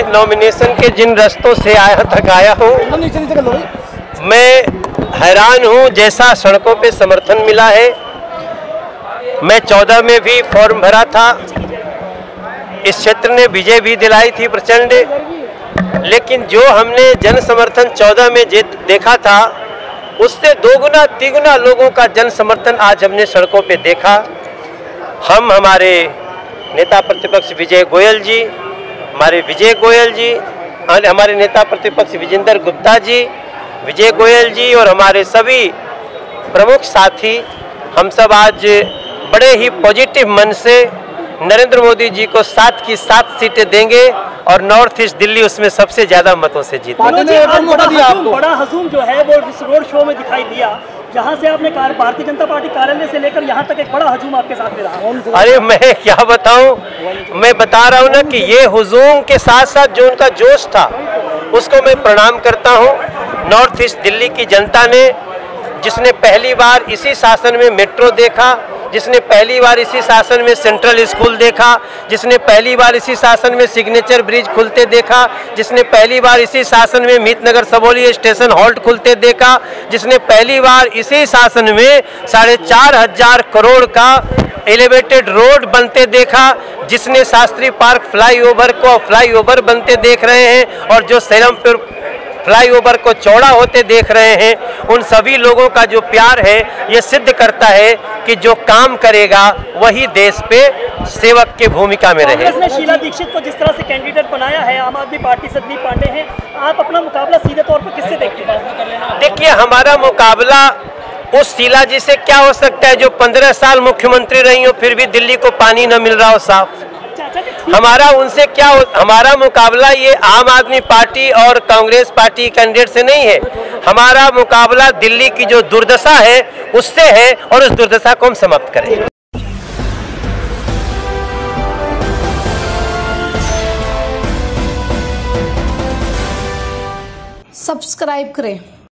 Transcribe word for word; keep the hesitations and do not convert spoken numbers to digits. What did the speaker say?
मैं नॉमिनेशन के जिन रास्तों से आया तक आया हूँ, मैं हैरान हूँ जैसा सड़कों पे समर्थन मिला है। मैं चौदह में भी फॉर्म भरा था, इस क्षेत्र ने विजय भी दिलाई थी प्रचंड, लेकिन जो हमने जन समर्थन चौदह में देखा था उससे दोगुना तिगुना लोगों का जन समर्थन आज हमने सड़कों पे देखा। हम हमारे नेता प्रतिपक्ष विजय गोयल जी, हमारे विजय गोयल जी, हमारे नेता प्रतिपक्ष विजेंद्र गुप्ता जी, विजय गोयल जी और हमारे सभी प्रमुख साथी, हम सब आज बड़े ही पॉजिटिव मन से नरेंद्र मोदी जी को सात की सात सीटें देंगे और नॉर्थ ईस्ट दिल्ली उसमें सबसे ज्यादा मतों से जीतेंगे। बड़ा हजूम जो है वो इस रोड शो में दिखाई दिया, जहां से आपने भारतीय जनता पार्टी कार्यालय से लेकर यहां तक एक बड़ा हजूम आपके साथ में रहा। अरे मैं क्या बताऊं, मैं बता रहा हूं ना कि ये हुजूम के साथ साथ जो उनका जोश था उसको मैं प्रणाम करता हूं। नॉर्थ ईस्ट दिल्ली की जनता ने, जिसने पहली बार इसी शासन में मेट्रो देखा, जिसने पहली बार इसी शासन में सेंट्रल स्कूल देखा, जिसने पहली बार इसी शासन में सिग्नेचर ब्रिज खुलते देखा, जिसने पहली बार इसी शासन में मीतनगर सबौली स्टेशन हॉल्ट खुलते देखा, जिसने पहली बार इसी शासन में साढ़े चार हजार करोड़ का एलिवेटेड रोड बनते देखा, जिसने शास्त्री पार्क फ्लाईओवर को फ्लाईओवर बनते देख रहे हैं और जो सेलमपुर फ्लाईओवर को चौड़ा होते देख रहे हैं, उन सभी लोगों का जो प्यार है ये सिद्ध करता है कि जो काम करेगा वही देश पे सेवक की भूमिका में रहे। कांग्रेस ने शीला दीक्षित को जिस तरह से कैंडिडेट बनाया है, आम आदमी पार्टी से संदीप पांडे हैं, आप अपना मुकाबला सीधे तौर पर किससे देखते हैं? देखिए, हमारा मुकाबला उस शीला जी से क्या हो सकता है जो पंद्रह साल मुख्यमंत्री रही हो फिर भी दिल्ली को पानी न मिल रहा हो साफ। हमारा उनसे क्या हो, हमारा मुकाबला ये आम आदमी पार्टी और कांग्रेस पार्टी कैंडिडेट से नहीं है, हमारा मुकाबला दिल्ली की जो दुर्दशा है उससे है और उस दुर्दशा को हम समाप्त करें। सब्सक्राइब करें।